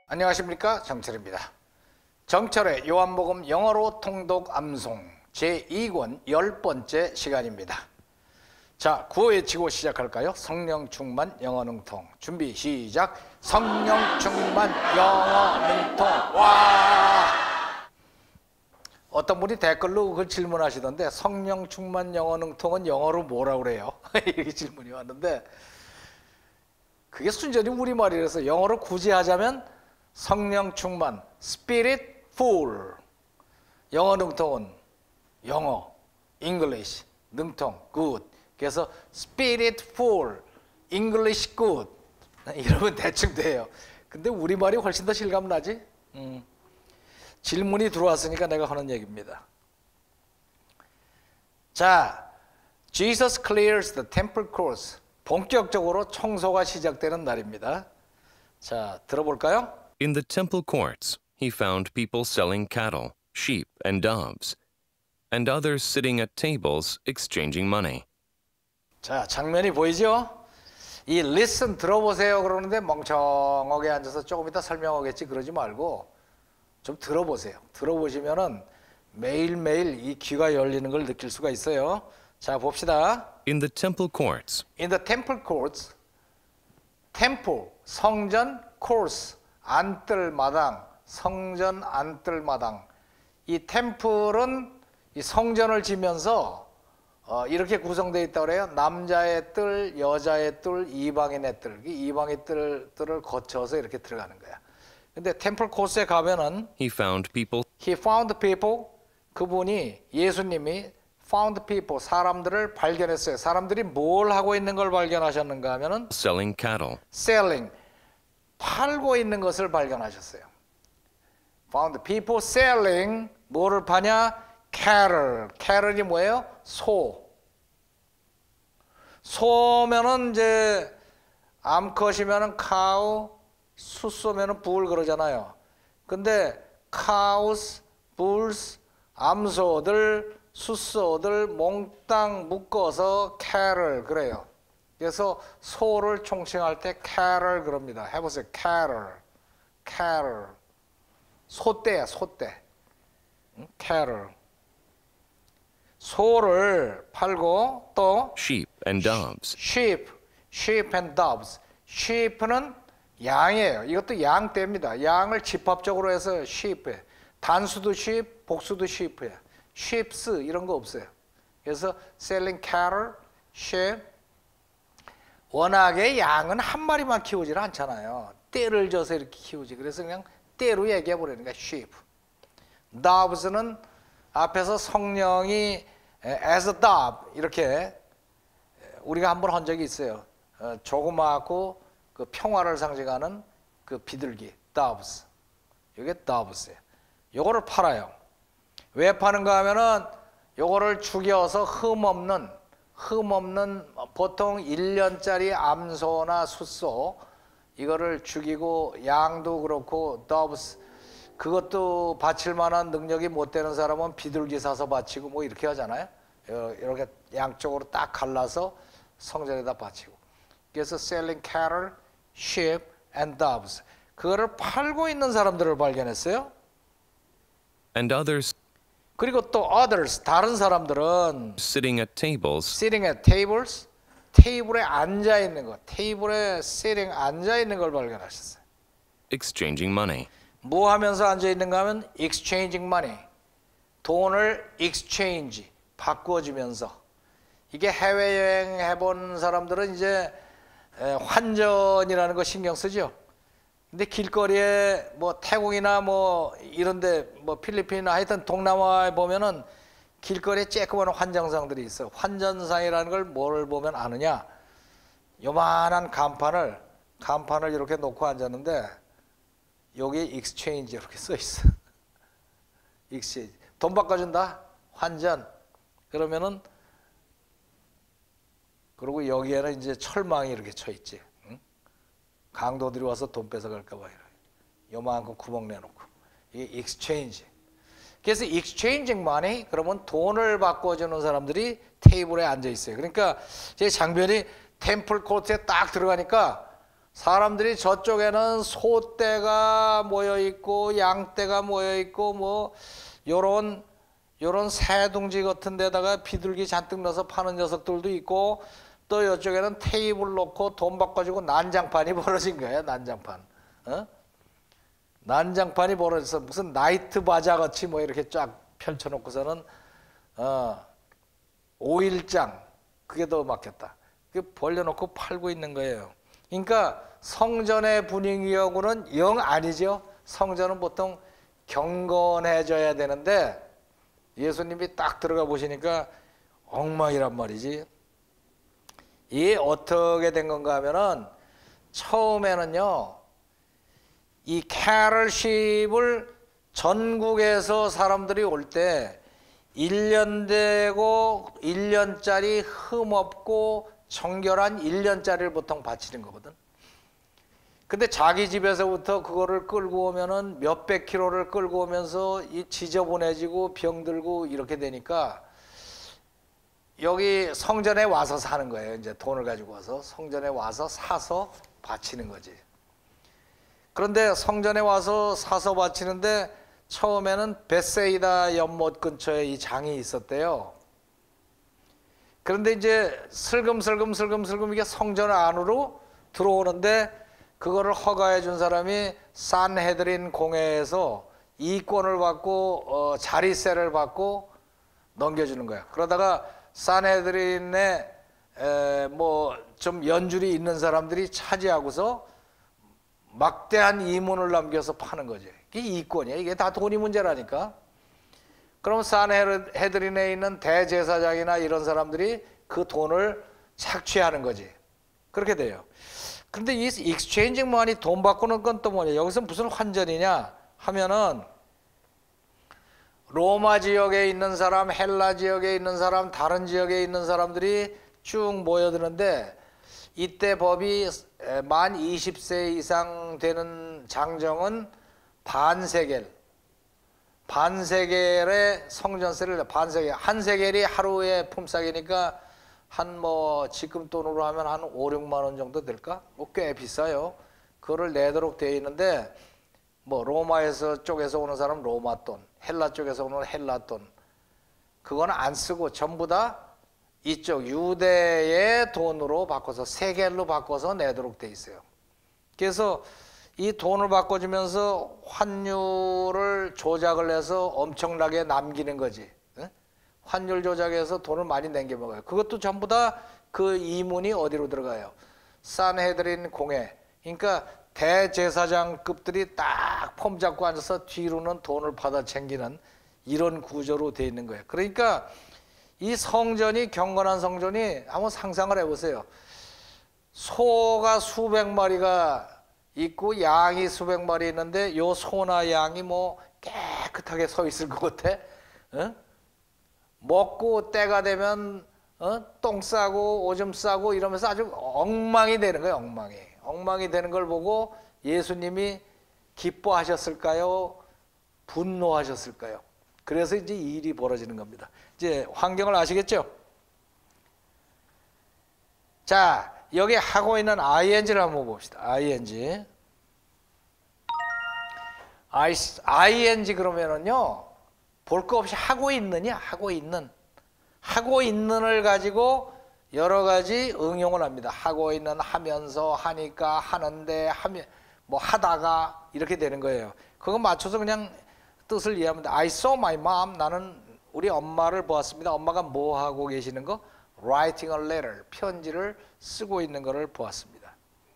안녕하십니까, 정철입니다. 정철의 요한복음 영어로 통독 암송 제2권 10번째 시간입니다. 자, 구호 외치고 시작할까요? 성령 충만 영어 능통. 준비 시작. 성령 충만 영어 능통. 와! 어떤 분이 댓글로 그 질문하시던데, 성령 충만 영어 능통은 영어로 뭐라고 그래요? 이렇게 질문이 왔는데, 그게 순전히 우리말이라서 영어로 굳이 하자면 성령 충만, Spirit full. 영어 능통은 영어, English, 능통, good. 그래서 Spirit full, English good. 이러면 대충 돼요. 근데 우리말이 훨씬 더 실감나지? 질문이 들어왔으니까 내가 하는 얘기입니다. 자, Jesus clears the temple courts. 본격적으로 청소가 시작되는 날입니다. 자, 들어볼까요? In the temple courts, he found people selling cattle, sheep, and doves, and others sitting at tables exchanging money. 자, 장면이 보이죠? 이 listen 들어보세요 그러는데 멍청하게 앉아서 조금 이따 설명하겠지 그러지 말고 좀 들어보세요. 들어보시면은 매일매일 이 귀가 열리는 걸 느낄 수가 있어요. 자, 봅시다. In the temple courts, In the temple courts, temple, 성전, courts, 안뜰마당, 성전 안뜰마당. 이 템플은 이 성전을 지면서 이렇게 구성되어 있다고 그래요. 남자의 뜰, 여자의 뜰, 이방인의 뜰. 이 이방인 뜰을 거쳐서 이렇게 들어가는 거야. 근데 템플 코스에 가면은 he found people He found people. 그분이 예수님이 found people, 사람들을 발견했어요. 사람들이 뭘 하고 있는 걸 발견하셨는가 하면은 selling cattle, selling, 팔고 있는 것을 발견하셨어요. Found people selling, 뭐를 파냐? cattle. cattle이 뭐예요? 소. 소면은 이제 암컷이면은 cow, 숫소면은 bull 그러잖아요. 근데 cows, bulls, 암소들, 숫소들 몽땅 묶어서 cattle 그래요. 그래서 소를 총칭할 때 cattle 그럽니다. 해보세요. cattle, cattle. 소떼야, 소떼. cattle. 소를 팔고 또 sheep, and doves. sheep and doves. sheep는 양이에요. 이것도 양떼입니다. 양을 집합적으로 해서 sheep. 단수도 sheep, 복수도 sheep야. sheeps 이런 거 없어요. 그래서 selling cattle, sheep. 워낙에 양은 한 마리만 키우질 않잖아요. 떼를 져서 이렇게 키우지. 그래서 그냥 떼로 얘기해 버리니까 sheep. doves는 앞에서 성령이 as a dove 이렇게 우리가 한번 한 적이 있어요. 조그맣고 그 평화를 상징하는 그 비둘기 doves. 이게 doves예요. 요거를 팔아요. 왜 파는가 하면은 요거를 죽여서 흠없는 보통 1년짜리 암소나 숫소 이거를 죽이고 양도 그렇고 doves 그것도 바칠 만한 능력이 못 되는 사람은 비둘기 사서 바치고 뭐 이렇게 하잖아요. 이렇게 양쪽으로 딱 갈라서 성전에다 바치고. 그래서 selling cattle, sheep and doves. 그거를 팔고 있는 사람들을 발견했어요. And others 그리고 또 others, 다른 사람들은 sitting at tables, sitting at tables, 테이블에 앉아 있는 것, 테이블에 sitting 앉아 있는 걸 발견하셨어요. exchanging money. 뭐 하면서 앉아 있는가 하면 exchanging money, 돈을 exchange, 바꾸어주면서. 이게 해외여행 해본 사람들은 이제 환전이라는 거 신경 쓰죠. 근데 길거리에 뭐 태국이나 뭐 이런데 뭐 필리핀이나 하여튼 동남아에 보면은 길거리에 쬐끄만 환전상들이 있어요. 환전상이라는 걸 뭘 보면 아느냐? 요만한 간판을 이렇게 놓고 앉았는데 여기에 exchange 이렇게 써 있어. exchange. 돈 바꿔준다. 환전. 그러면은 그리고 여기에는 이제 철망이 이렇게 쳐 있지. 강도들이 와서 돈 뺏어갈까 봐 요만큼 구멍 내놓고. 이게 exchange. 그래서 exchanging money 그러면 돈을 바꿔주는 사람들이 테이블에 앉아 있어요. 그러니까 제 장면이 템플 코트에 딱 들어가니까 사람들이 저쪽에는 소떼가 모여 있고 양떼가 모여 있고 뭐 요런 새둥지 같은 데다가 비둘기 잔뜩 넣어서 파는 녀석들도 있고 또 이쪽에는 테이블 놓고 돈 바꿔주고 난장판이 벌어진 거예요. 난장판. 난장판이 벌어져서 무슨 나이트 바자 같이 뭐 이렇게 쫙 펼쳐놓고서는 5일장 그게 더 막혔다. 그게 벌려놓고 팔고 있는 거예요. 그러니까 성전의 분위기하고는 영 아니죠. 성전은 보통 경건해져야 되는데 예수님이 딱 들어가 보시니까 엉망이란 말이지. 이게 어떻게 된 건가 하면은 처음에는요, 이 캐럴십을 전국에서 사람들이 올 때 1년 되고 1년짜리 흠없고 정결한 1년짜리를 보통 바치는 거거든. 근데 자기 집에서부터 그거를 끌고 오면은 몇백 킬로를 끌고 오면서 이 지저분해지고 병들고 이렇게 되니까 여기 성전에 와서 사는 거예요. 이제 돈을 가지고 와서 성전에 와서 사서 바치는 거지. 그런데 성전에 와서 사서 바치는데 처음에는 베세이다 연못 근처에 이 장이 있었대요. 그런데 이제 슬금슬금 이게 성전 안으로 들어오는데 그거를 허가해 준 사람이 산헤드린 공회에서 이권을 받고 자리세를 받고 넘겨주는 거야. 그러다가 산헤드린에 뭐 좀 연줄이 있는 사람들이 차지하고서 막대한 이문을 남겨서 파는 거지. 이게 이권이야. 이게 다 돈이 문제라니까. 그럼 산헤드린에 있는 대제사장이나 이런 사람들이 그 돈을 착취하는 거지. 그렇게 돼요. 근데 이 익스체인징 머니 돈 바꾸는 건 또 뭐냐? 여기서 무슨 환전이냐 하면은 로마 지역에 있는 사람, 헬라 지역에 있는 사람, 다른 지역에 있는 사람들이 쭉 모여드는데 이때 법이 만 20세 이상 되는 장정은 반세겔의 성전세를 한 세겔이 하루의 품삯이니까 한 뭐 지금 돈으로 하면 한 5, 6만 원 정도 될까? 뭐 꽤 비싸요. 그거를 내도록 되어 있는데 뭐 로마에서 쪽에서 오는 사람 로마 돈, 헬라 쪽에서 오는 헬라 돈 그거는 안 쓰고 전부 다 이쪽 유대의 돈으로 바꿔서 세겔로 바꿔서 내도록 돼 있어요. 그래서 이 돈을 바꿔주면서 환율을 조작을 해서 엄청나게 남기는 거지. 환율 조작해서 돈을 많이 남겨 먹어요. 그것도 전부 다 그 이문이 어디로 들어가요? 산헤드린 공회. 그러니까 대제사장급들이 딱 폼 잡고 앉아서 뒤로는 돈을 받아 챙기는 이런 구조로 돼 있는 거예요. 그러니까 이 성전이 경건한 성전이 한번 상상을 해보세요. 소가 수백 마리가 있고 양이 수백 마리 있는데 요 소나 양이 뭐 깨끗하게 서 있을 것 같아? 먹고 때가 되면 똥 싸고 오줌 싸고 이러면서 아주 엉망이 되는 거예요. 엉망이 되는 걸 보고 예수님이 기뻐하셨을까요? 분노하셨을까요? 그래서 이제 이 일이 벌어지는 겁니다. 이제 환경을 아시겠죠? 자, 여기 하고 있는 ing를 한번 봅시다. ing 그러면은요, 볼 거 없이 하고 있느냐? 하고 있는을 가지고 여러 가지 응용을 합니다. 하고 있는, 하면서, 하니까, 하는데, 뭐 하다가 이렇게 되는 거예요. 그거 맞춰서 그냥 뜻을 이해합니다. I saw my mom. 나는 우리 엄마를 보았습니다. 엄마가 뭐 하고 계시는 거? Writing a letter. 편지를 쓰고 있는 것을 보았습니다.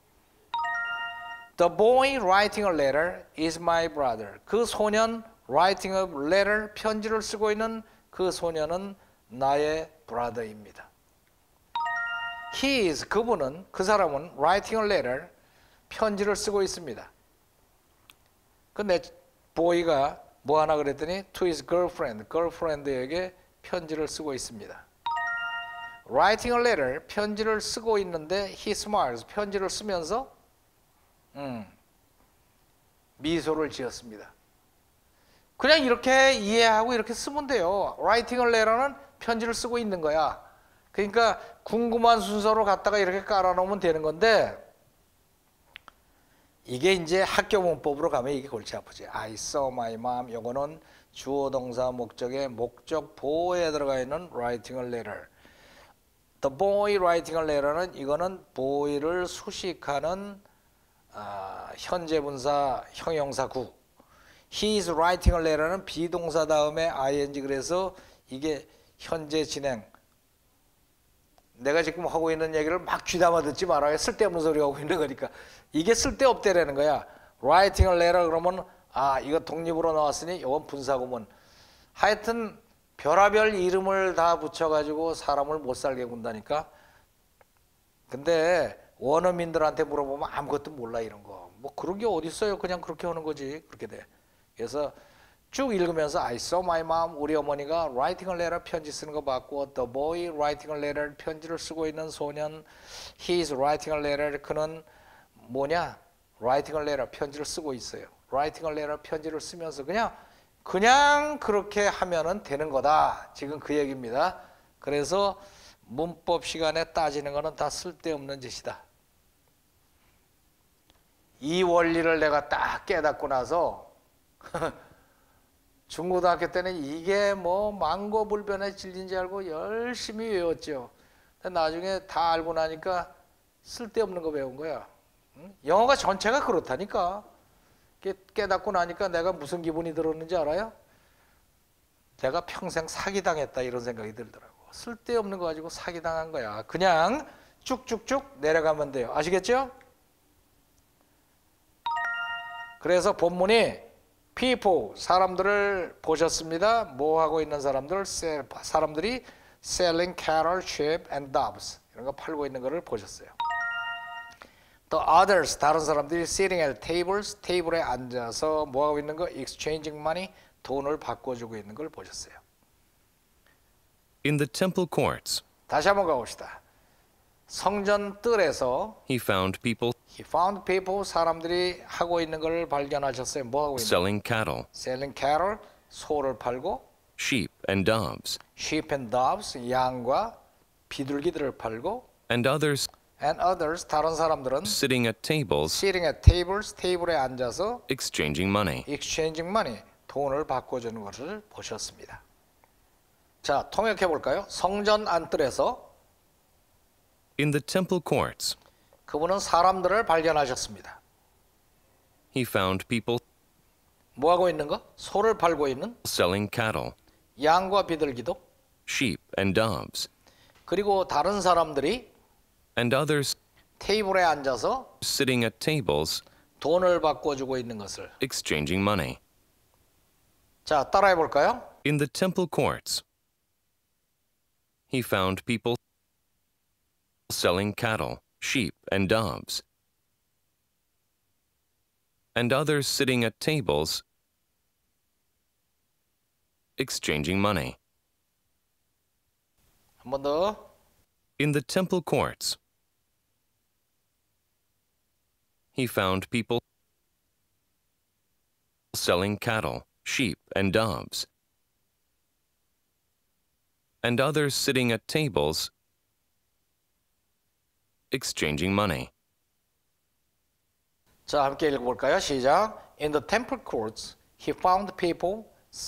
The boy writing a letter is my brother. 그 소년 writing a letter, 편지를 쓰고 있는 그 소년은 나의 brother입니다. He is, 그 사람은 writing a letter, 편지를 쓰고 있습니다. 근데 boy가 뭐 하나 그랬더니 to his girlfriend에게 편지를 쓰고 있습니다. Writing a letter, 편지를 쓰고 있는데 he smiles, 편지를 쓰면서 미소를 지었습니다. 그냥 이렇게 이해하고 이렇게 쓰면 돼요. Writing a letter는 편지를 쓰고 있는 거야. 그러니까 궁금한 순서로 갖다가 이렇게 깔아놓으면 되는 건데 이게 이제 학교 문법으로 가면 이게 골치 아프지. I saw my mom. 요거는 주어 동사 목적의 목적 보호에 들어가 있는 writing a letter. The boy writing a letter는 이거는 boy를 수식하는 현재 분사 형용사 구. He is writing a letter는 비동사 다음에 ing 그래서 이게 현재 진행. 내가 지금 하고 있는 얘기를 막 귀담아 듣지 말아요. 쓸데없는 소리 하고 있는 거니까. 이게 쓸데없대라는 거야. Writing a letter 그러면 이거 독립으로 나왔으니 이건 분사구문. 하여튼 별하별 이름을 다 붙여가지고 사람을 못 살게 군다니까. 근데 원어민들한테 물어보면 아무것도 몰라 이런 거. 뭐 그런 게 어디 있어요. 그냥 그렇게 하는 거지. 그렇게 돼. 그래서 쭉 읽으면서 I saw my mom 우리 어머니가 writing a letter 편지 쓰는 거 봤고 the boy writing a letter 편지를 쓰고 있는 소년 he is writing a letter 그는 뭐냐 writing a letter 편지를 쓰고 있어요. writing a letter 편지를 쓰면서 그냥 그렇게 하면은 되는 거다. 지금 그 얘기입니다. 그래서 문법 시간에 따지는 거는 다 쓸데없는 짓이다. 이 원리를 내가 딱 깨닫고 나서 중고등학교 때는 이게 뭐 망고불변의 진리인지 알고 열심히 외웠죠. 근데 나중에 다 알고 나니까 쓸데없는 거 배운 거야. 영어가 전체가 그렇다니까. 깨닫고 나니까 내가 무슨 기분이 들었는지 알아요? 내가 평생 사기당했다 이런 생각이 들더라고. 쓸데없는 거 가지고 사기당한 거야. 그냥 쭉쭉쭉 내려가면 돼요. 아시겠죠? 그래서 본문이 people, 사람들을 보셨습니다. 뭐 하고 있는 사람들, 사람들이 selling cattle, sheep and doves 이런 거 팔고 있는 거를 보셨어요. The others, 다른 사람들이 sitting at tables, 테이블에 앉아서 뭐 하고 있는 거, exchanging money, 돈을 바꿔주고 있는 걸 보셨어요. In the temple courts, 다시 한번 가봅시다. 성전 뜰에서 he found people 사람들이 하고 있는 걸 발견하셨어요. 뭐 하고 있는 거? selling cattle, selling cattle, 소를 팔고 sheep and doves, sheep and doves, 양과 비둘기들을 팔고 and others and others, 다른 사람들은 sitting at tables, sitting at tables, 테이블에 앉아서 exchanging money. exchanging money, 돈을 바꿔주는 것을 보셨습니다. 자, 통역해 볼까요? 성전 안뜰에서 In the temple courts, 그분은 사람들을 발견하셨습니다. he found people 뭐 하고 있는 거? 소를 팔고 있는 selling cattle, 양과 비둘기도 sheep and doves, 그리고 다른 사람들이 and others 테이블에 앉아서 sitting at tables, 돈을 바꿔주고 있는 것을. exchanging money. 자, 따라해 볼까요? In the temple courts, he found people selling cattle, sheep and doves, and others sitting at tables, exchanging money. 한 번 더. In the temple courts, he found people selling cattle, sheep and doves, and others sitting at tables, exchanging money. 자, 함께 읽어볼까요? 시작. In the temple courts, he found people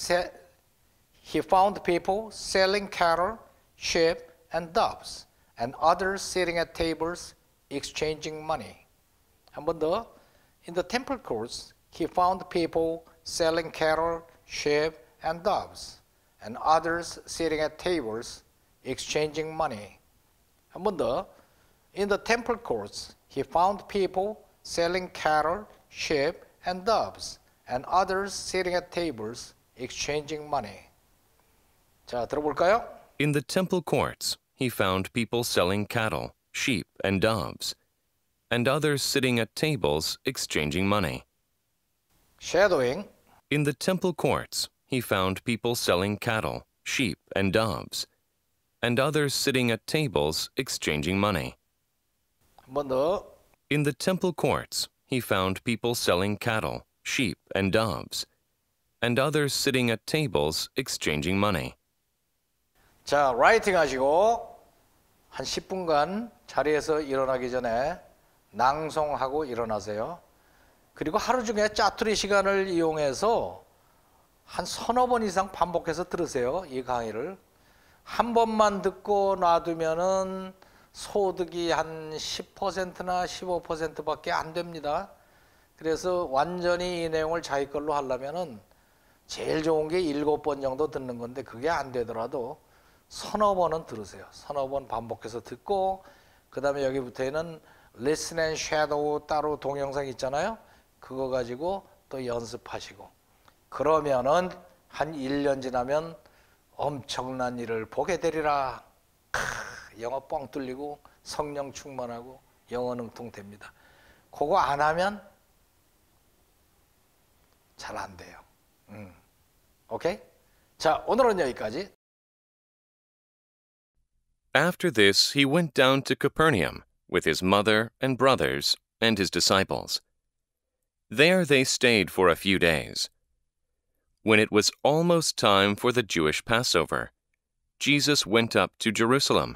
selling cattle, sheep, and doves, and others sitting at tables, exchanging money. 한 번 더. In the temple courts, he found people selling cattle, sheep, and doves, and others sitting at tables, exchanging money. 한 번 더. In the temple courts, he found people selling cattle, sheep, and doves, and others sitting at tables, exchanging money. 자, 들어볼까요? In the temple courts, he found people selling cattle, sheep, and doves, and others sitting at tables, exchanging money. Shadowing. In the temple courts, he found people selling cattle, sheep, and doves, and others sitting at tables, exchanging money. 한 번 더. In the temple courts, he found people selling cattle, sheep, and doves, and others sitting at tables, exchanging money. 자, 라이팅 하시고 한 10분간 자리에서 일어나기 전에 낭송하고 일어나세요. 그리고 하루 중에 짜투리 시간을 이용해서 한 서너 번 이상 반복해서 들으세요. 이 강의를. 한 번만 듣고 놔두면은 소득이 한 10%나 15%밖에 안 됩니다. 그래서 완전히 이 내용을 자기 걸로 하려면은 제일 좋은 게 7번 정도 듣는 건데 그게 안 되더라도 서너 번은 들으세요. 서너 번 반복해서 듣고 그 다음에 여기부터는 Listen and Shadow 따로 동영상 있잖아요. 그거 가지고 또 연습하시고 그러면은 한 1년 지나면 엄청난 일을 보게 되리라. 영어 뻥 뚫리고 성령 충만하고 영어 능통됩니다. 그거 안 하면 잘 안 돼요. 오케이? 자, 오늘은 여기까지. After this, he went down to Capernaum with his mother and brothers and his disciples. There they stayed for a few days. When it was almost time for the Jewish Passover, Jesus went up to Jerusalem.